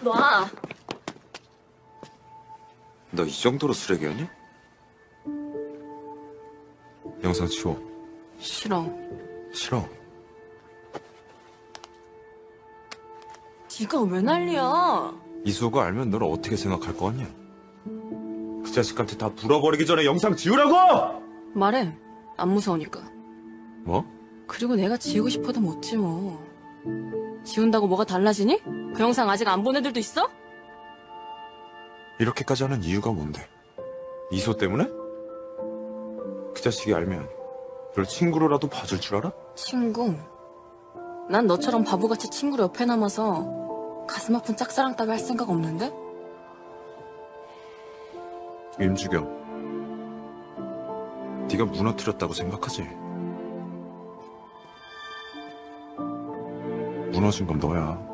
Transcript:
놔. 너 이 정도로 쓰레기였냐? 영상 치워. 싫어. 싫어. 네가 왜 난리야? 이수호가 알면 너를 어떻게 생각할 거 같냐? 그 자식한테 다 불어버리기 전에 영상 지우라고! 말해. 안 무서우니까. 뭐? 그리고 내가 지우고 싶어도 못 지워. 지운다고 뭐가 달라지니? 그 영상 아직 안 본 애들도 있어? 이렇게까지 하는 이유가 뭔데? 이수호 때문에? 그 자식이 알면 널 친구로라도 봐줄 줄 알아? 친구? 난 너처럼 바보같이 친구로 옆에 남아서 가슴 아픈 짝사랑 따위 할 생각 없는데? 임주경, 네가 무너뜨렸다고 생각하지? 무너진 건 너야.